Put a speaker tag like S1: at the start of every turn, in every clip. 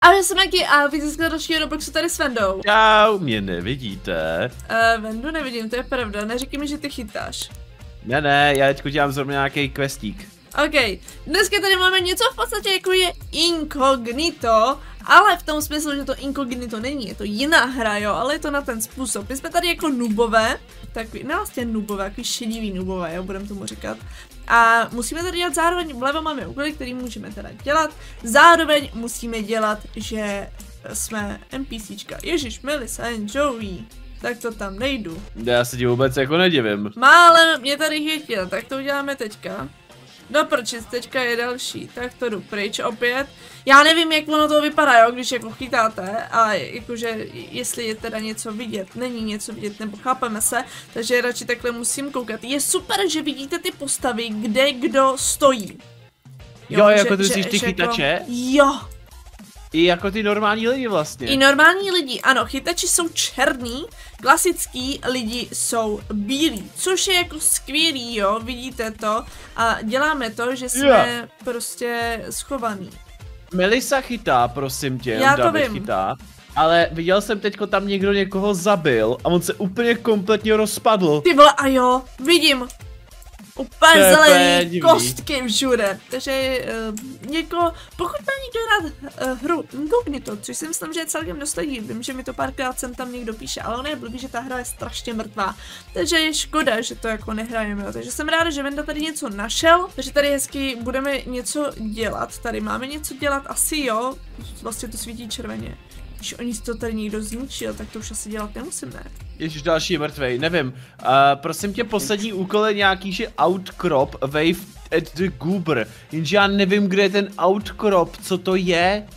S1: Ale jsem Maki a víte z dalšího Robloxu tady s Vendou.
S2: Čau, mě nevidíte.
S1: Vendu nevidím, to je pravda, neříkej mi, že ty chytáš.
S2: Ne, já teďko dělám zrovna nějaký questík.
S1: OK, dneska tady máme něco v podstatě jako je inkognito, ale v tom smyslu, že to inkognito není, je to jiná hra, jo, ale je to na ten způsob. My jsme tady jako noobové, takový, ne vlastně noobové, takový šedivý noobové, jo, budeme tomu říkat. A musíme tady dělat zároveň, vlevo máme úkoly, který můžeme teda dělat, zároveň musíme dělat, že jsme NPCčka. Ježíš, Melissa and Joey. Tak to tam nejdu.
S2: Já se ti vůbec jako nedivím.
S1: Málem mě tady chytil, tak to uděláme teďka. Do prčic, teďka je další, tak to jdu pryč opět. Já nevím, jak ono to vypadá, jo, když jako chytáte a jakože jestli je teda něco vidět, není něco vidět, nebo chápeme se, takže radši takhle musím koukat. Je super, že vidíte ty postavy, kde kdo stojí.
S2: Jo, jako ty jsi ty chytače?
S1: Jako, jo.
S2: I jako ty normální lidi vlastně.
S1: I normální lidi, ano, chytači jsou černý, klasický lidi jsou bílí, což je jako skvělý, jo, vidíte to a děláme to, že jsme prostě schovaný.
S2: Melissa chytá, prosím tě,
S1: já to
S2: David
S1: vím.
S2: chytá, ale viděl jsem teďko tam někdo někoho zabil a on se úplně kompletně rozpadl.
S1: Ty vole, a jo, vidím. Úplně zelený, kostky všude, takže pokud má někdo rád hru Inkognito, což si myslím, že je celkem dostačí, vím, že mi to párkrát sem tam někdo píše, ale ono je blbý, že ta hra je strašně mrtvá, takže je škoda, že to jako nehrajeme, jo. Takže jsem ráda, že Venda tady něco našel, takže tady hezky budeme něco dělat, tady máme něco dělat, asi jo, vlastně to svítí červeně. Když oni si to tady někdo zničil, tak to už asi dělat nemusím, ne?
S2: Ježiš, další je mrtvej, nevím. Prosím tě, poslední úkol je nějaký, že outcrop wave at the goober. Jenže já nevím, kde je ten outcrop, co to je?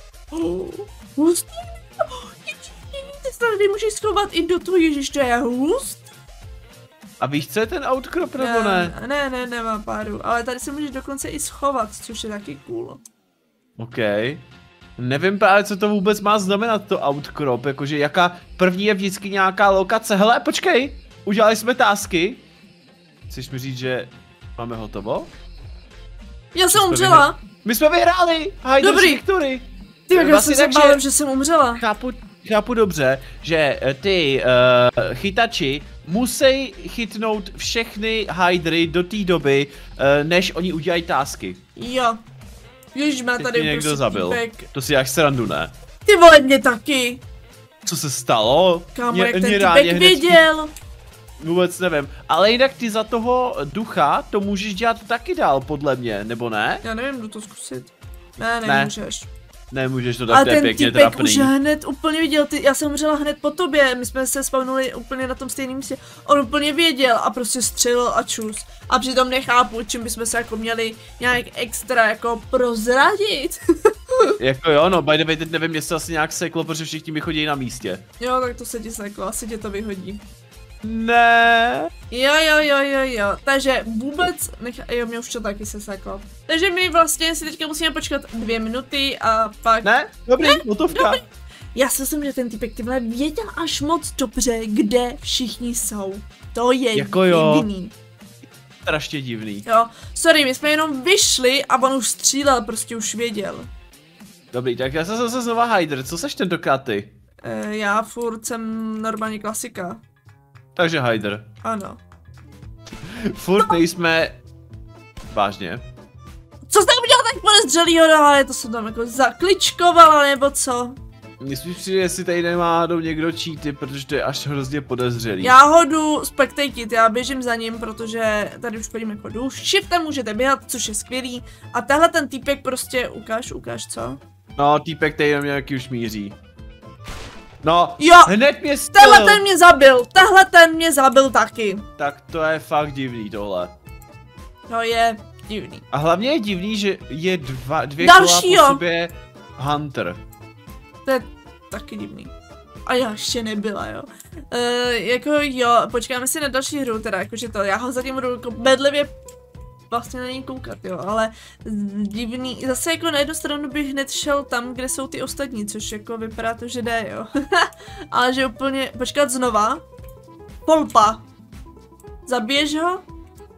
S1: Hustý? Ty se tady můžeš schovat i do toho, ježiš, to je hust?
S2: A víš, co je ten outcrop, nebo ne?
S1: Ne, nemám páru, ale tady se můžeš dokonce i schovat, což je taky cool.
S2: OK. Nevím právě, co to vůbec má znamenat, to outcrop, jakože jaká první je vždycky nějaká lokace. Hele, počkej, udělali jsme tásky. Chceš mi říct, že máme hotovo?
S1: Já jsem umřela.
S2: My jsme vyhráli, Hyders Victory.
S1: Ty, já jsem se bál, že jsem umřela.
S2: Chápu dobře, že ty chytači musí chytnout všechny hydry do té doby, než oni udělají tásky.
S1: Jo. Ježiš, má tady
S2: někdo zabil.
S1: týpek.
S2: To si jak srandu, ne?
S1: Ty vole, mě taky.
S2: Co se stalo?
S1: Kámo, jak ten týpek věděl.
S2: Vůbec nevím, ale jinak ty za toho ducha to můžeš dělat taky dál, podle mě, nebo ne?
S1: Já nevím, jdu to zkusit. Ne, nemůžeš.
S2: Nemůžeš to tak, je pěkně trapný.
S1: Ale ten týpek už hned úplně viděl, já jsem umřela hned po tobě, my jsme se spawnuli úplně na tom stejném místě. On úplně věděl a prostě střelil a čus. A přitom nechápu, čím bychom se jako měli nějak extra jako prozradit.
S2: Jako jo, no, by the way, teď nevím, jestli asi nějak seklo, protože všichni mi chodí na místě.
S1: Jo, tak to se ti seklo, asi tě to vyhodí.
S2: Ne.
S1: Jo, takže vůbec jo, mě už to taky se seklo. Takže my vlastně si teďka musíme počkat 2 minuty a pak...
S2: Ne, dobrý, hotovka.
S1: Já si myslím, že ten týpek tyhle věděl až moc dobře, kde všichni jsou. To je
S2: jako
S1: divný.
S2: Strašně divný.
S1: Jo, sorry, my jsme jenom vyšli a on už střílel, prostě už věděl.
S2: Dobrý, tak já jsem zase znova Hyder, co seš tentokrát ty?
S1: Já furt jsem normálně klasika.
S2: Takže Hyder.
S1: Ano.
S2: Furt nejsme... Vážně?
S1: Co jste udělal tak podezřelýho, ale to jsem tam jako zakličkovala, nebo co?
S2: Myslíš si, jestli tady nemá někdo cheaty, protože to je až hrozně podezřelý.
S1: Já ho jdu spectatit, já běžím za ním, protože tady už chodím jako jdu. Shiftem můžete běhat, což je skvělý. A tahle ten týpek prostě, ukáž co?
S2: No, týpek tady na mě taky už míří. No,
S1: jo,
S2: hned mě střelil.
S1: Tahle ten mě zabil taky.
S2: Tak to je fakt divný tohle.
S1: No je divný.
S2: A hlavně je divný, že je dvě kola po sobě Hunter.
S1: To je taky divný. A já ještě nebyla, jo. Jako jo, počkáme si na další hru, teda jakože to, já ho zatím budu jako bedlivě vlastně na něj koukat, jo, ale divný, zase jako na jednu stranu bych hned šel tam, kde jsou ty ostatní, což jako vypadá to, že jde, jo. Ale že úplně, počkat znova. Polpa. Zabiješ ho?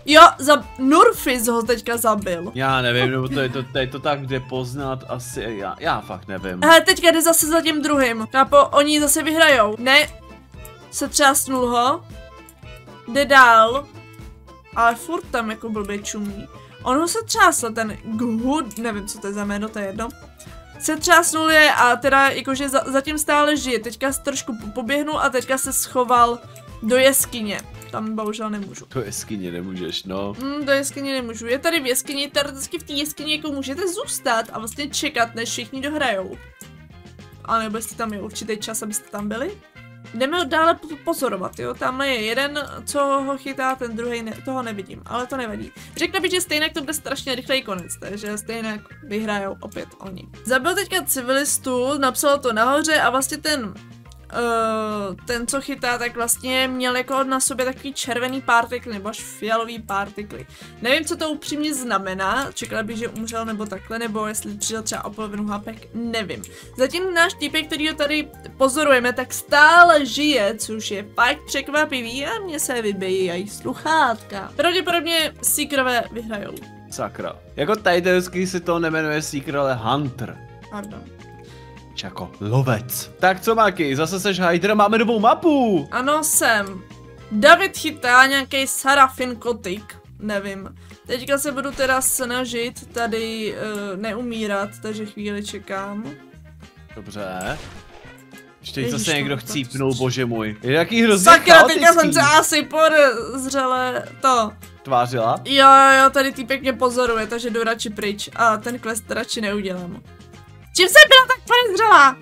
S1: Jo, Nurfiz ho teďka zabil.
S2: Já nevím, nebo to je to tak, kde poznat asi, já fakt nevím.
S1: Hele, teďka jde zase za tím druhým. Kápo, oni zase vyhrajou. Ne, se třásnul ho. Jde dál. Ale furt tam jako blbě čumí. On ho se třásl, ten Good, nevím co to je za jméno, to je jedno. Se třásnul je a teda jakože zatím stále žije. Teďka se trošku poběhnul a teďka se schoval do jeskyně. Tam bohužel nemůžu.
S2: Do jeskyně nemůžeš, no.
S1: Do jeskyně nemůžu. Je tady v jeskyni, teoreticky v té jeskyni jako můžete zůstat a vlastně čekat, než všichni dohrajou. A nebo jestli tam je určitý čas, abyste tam byli. Jdeme ho dále pozorovat, jo. Tamhle je jeden, co ho chytá, ten druhý toho nevidím, ale to nevadí. Řekla bych, že stejně to bude strašně rychlej konec, takže stejně vyhrajou opět oni. Zabil teďka civilistu, napsal to nahoře a vlastně ten, co chytá, tak vlastně měl jako na sobě takový červený partikly, nebo až fialový partikly. Nevím, co to upřímně znamená, čekala bych, že umřel nebo takhle, nebo jestli přišel třeba o polovinu hapek, nevím. Zatím náš týpek, který ho tady pozorujeme, tak stále žije, což je fakt překvapivý a mně se vybíjají sluchátka. Pravděpodobně Seekerové vyhrajou.
S2: Sakra. Jako tajtelsky se to nemenuje Seeker, ale Hunter.
S1: Pardon.
S2: Jako lovec. Tak co, Maki, zase seš Hydra, máme novou mapu.
S1: Ano, jsem. David chytá nějaký Sarafin kotik, nevím. Teďka se budu teda snažit tady neumírat, takže chvíli čekám.
S2: Dobře. Ještě zase někdo chcípnul, bože můj. Je jaký hrozně
S1: sakra, teďka jsem se asi podezřele to.
S2: Tvářila?
S1: Jo, tady týpek mě pozoruje, takže jdu radši pryč. A ten quest radši neudělám. Čím jsem byla tak podezřelá?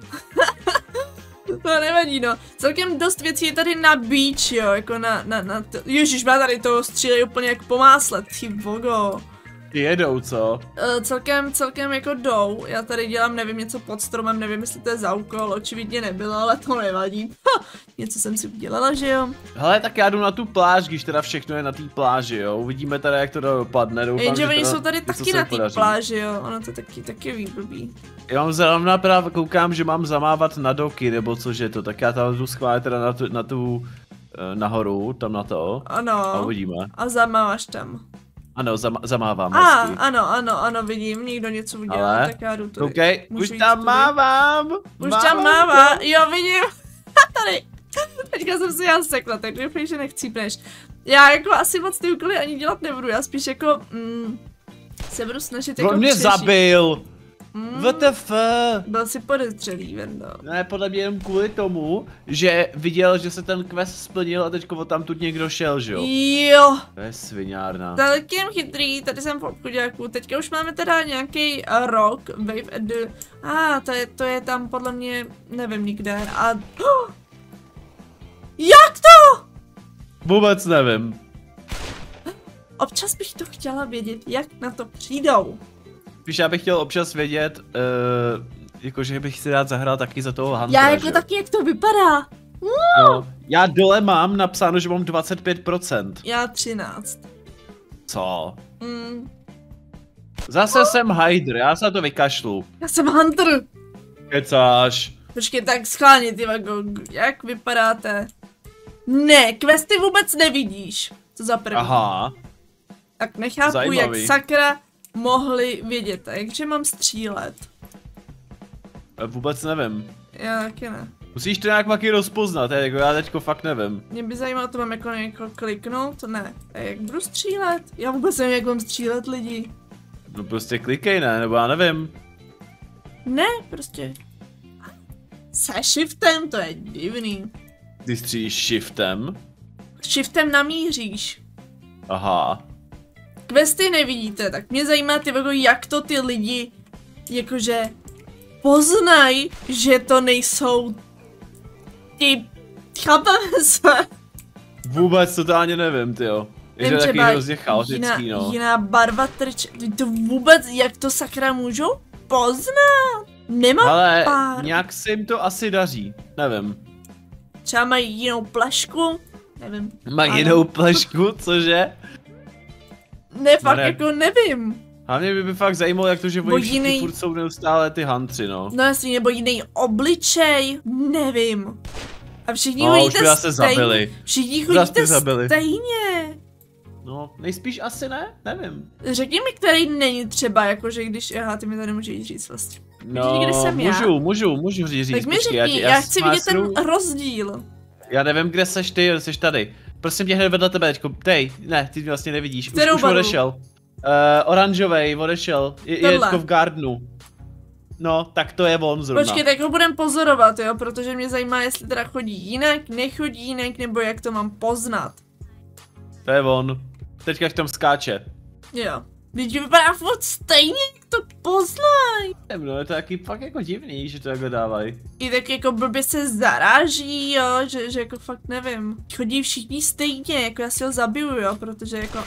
S1: To nevadí, no. Celkem dost věcí je tady na beach, jo, jako Ježiš, má tady to střílej úplně jak po másle, ty bogo.
S2: Jedou, co?
S1: Celkem jako jdou, já tady dělám, nevím, něco pod stromem, nevím, jestli to je za úkol, očividně nebylo, ale to nevadí. Něco jsem si udělala, že jo?
S2: Hele, tak já jdu na tu pláž, když teda všechno je na té pláži, jo, uvidíme teda, jak to dopadne, doufám,
S1: jenže oni jsou tady taky na té pláži, jo, ono to taky výblbý.
S2: Já mám zrovna právě, koukám, že mám zamávat na doky, nebo což je to, tak já tam jdu schválit teda na tu nahoru, tam na to.
S1: Ano.
S2: A uvidíme.
S1: A zamáváš tam.
S2: Ano, zamávám.
S1: Ano, vidím, někdo něco udělal, tak já jdu tady.
S2: OK, už tam mávám.
S1: Už tam mává, jo, vidím. Tady. Teďka jsem si já sekla, tak doufám, že nechcípneš. Já jako asi moc ty úkoly ani dělat nebudu, já spíš jako se budu snažit jako
S2: on mě zabil. WTF?
S1: Byl si podezřelý, Vendo.
S2: Ne, podle mě jenom kvůli tomu, že viděl, že se ten quest splnil a teďko tam tu někdo šel, že jo?
S1: Jo.
S2: To je sviňárna.
S1: Celkem chytrý, tady jsem v obchodáku, teďka už máme teda nějaký rock, wave at the... to je tam podle mě, nevím nikde, a... Jak to?
S2: Vůbec nevím.
S1: Občas bych to chtěla vědět, jak na to přijdou.
S2: Víš, já bych chtěl občas vědět, jakože bych si rád zahrál taky za toho Huntera,
S1: já jako taky, jak to vypadá.
S2: No, já dole mám napsáno, že mám 25%.
S1: Já 13.
S2: Co? Zase jsem Hydra, já se na to vykašlu.
S1: Já jsem Hunter.
S2: Kecáš.
S1: Počkej, tak schválně, ty vago, jak vypadáte? Ne, questy vůbec nevidíš. Co za první?
S2: Aha.
S1: Tak nechápu,
S2: zajímavý.
S1: Jak sakra mohli vědět, jakže mám střílet.
S2: Vůbec nevím.
S1: Já taky ne.
S2: Musíš to nějak taky rozpoznat, jako já teďko fakt nevím.
S1: Mě by zajímalo, to mám jako kliknout, ne. A jak budu střílet? Já vůbec nevím, jak mám střílet lidi.
S2: No prostě klikej, ne, nebo já nevím.
S1: Ne, prostě. Se shiftem, to je divný.
S2: Ty střílíš shiftem?
S1: Shiftem namíříš.
S2: Aha.
S1: Questy nevidíte, tak mě zajímá ty vago, jak to ty lidi jakože poznají, že to nejsou ty, chápeme se.
S2: Vůbec totálně nevím, tyjo. Je to taky hrozně chaotický, no.
S1: Jiná barva trč, to vůbec, jak to sakra můžou poznat? Nemám
S2: ale
S1: pár.
S2: Nějak se jim to asi daří, nevím.
S1: Třeba mají jinou plašku? Nevím.
S2: Mají jinou plašku, cože?
S1: Ne, fakt jako nevím.
S2: Hlavně by fakt zajímalo, jak to, že oni všichni furt jsou neustále ty huntři, no.
S1: No jasně, nebo jiný obličej, nevím. A všichni chodíte stejně. Všichni chodíte stejně.
S2: No, nejspíš asi ne, nevím.
S1: Řekni mi, který není třeba, jakože když, aha, ty mi to nemůžeš říct vlastně.
S2: No,
S1: kde jsem
S2: můžu říct.
S1: Tak mi řekni, já chci vidět ten rozdíl.
S2: Já nevím, kde seš ty, jsi tady. Prosím tě, hned vedle tebe teďko, ne, ty vlastně nevidíš, už odešel. Oranžovej, odešel, je teďko v gardnu. No, tak to je on zrovna.
S1: Počkej, tak ho budem pozorovat, jo, protože mě zajímá, jestli teda chodí jinak, nechodí jinak, nebo jak to mám poznat.
S2: To je on. Teďka v tom skáče.
S1: Jo. Teď vypadá furt stejně, jak to poznají.
S2: No, je to taky fakt jako divný, že to jako dávají.
S1: I tak jako blbě se zaráží, jo, že jako fakt nevím. Chodí všichni stejně, jako já si ho zabiju, jo, protože jako...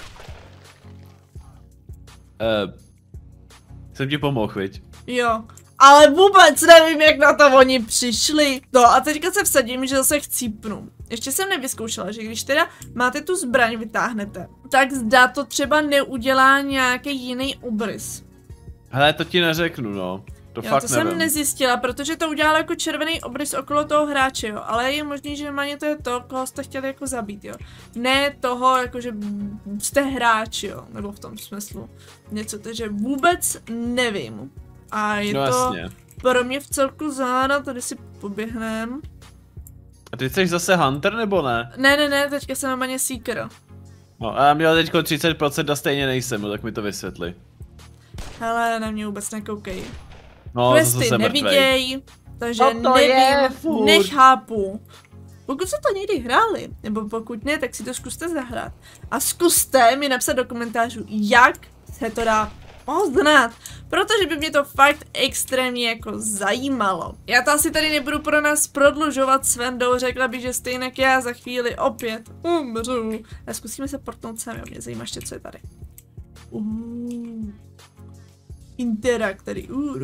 S2: Jsem ti pomohl, viď?
S1: Jo. Ale vůbec nevím, jak na to oni přišli. No a teďka se vsadím, že zase chcípnu. Ještě jsem nevyzkoušela, že když teda máte tu zbraň, vytáhnete, tak zdá to třeba neudělá nějaký jiný obrys.
S2: Hele, to ti neřeknu, no. To
S1: jo,
S2: fakt
S1: to
S2: nevím.
S1: Jsem nezjistila, protože to udělalo jako červený obrys okolo toho hráče, jo. Ale je možný, že normálně to je to, koho jste chtěli jako zabít, jo. Ne toho, jakože jste hráč, jo. Nebo v tom smyslu něco, takže vůbec nevím. A je
S2: no,
S1: to
S2: jasně.
S1: pro mě v celku záhada, tady si poběhnem.
S2: A ty jsi zase Hunter, nebo ne?
S1: Ne, teďka jsem normálně Seeker.
S2: No a já měl teďko 30% a stejně nejsem, tak mi to vysvětli.
S1: Hele, na mě vůbec nekoukej.
S2: No,
S1: Questy neviděj, takže
S2: no
S1: nevím, nechápu. Pokud jste to někdy hráli, nebo pokud ne, tak si to zkuste zahrát. A zkuste mi napsat do komentářů, jak se to dá poznat, protože by mě to fakt extrémně jako zajímalo. Já to asi tady nebudu pro nás prodlužovat s Vendou, řekla bych, že stejně já za chvíli opět umřu. A zkusíme se portnout sami, mě zajímá ještě, co je tady. Interak tady,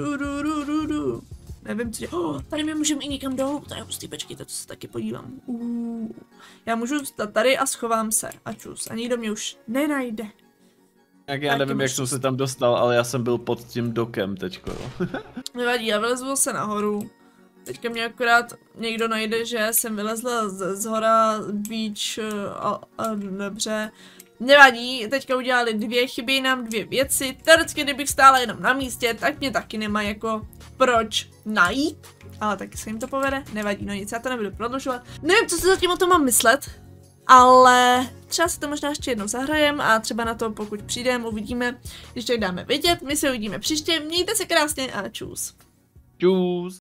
S1: nevím, co je. Tady my můžeme i někam dolů, tady prostě počkejte, to se taky podívám. Já můžu zůstat tady a schovám se a čus, a nikdo mě už nenajde.
S2: Tak já nevím, jak jsem se tam dostal, ale já jsem byl pod tím dokem teďko, jo.
S1: Nevadí, já vylezl se nahoru. Teďka mě akorát někdo najde, že jsem vylezla z hora beach a dobře. Nevadí, teďka udělali dvě chyby, nám dvě věci. Teoreticky, kdybych stála jenom na místě, tak mě taky nemá jako proč najít. Ale taky se jim to povede, nevadí, no nic, já to nebudu prodlužovat. Nevím, co si zatím o tom mám myslet. Ale třeba si to možná ještě jednou zahrajem a třeba na to, pokud přijdeme, uvidíme, když tak dáme vědět. My se uvidíme příště, mějte se krásně a čus.
S2: Čus.